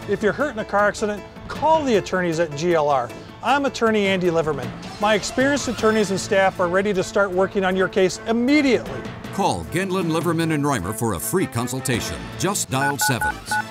If you're hurt in a car accident, call the attorneys at GLR. I'm attorney Andy Liverman. My experienced attorneys and staff are ready to start working on your case immediately. Call Gendlin, Liverman, and Rymer for a free consultation. Just dial 7s.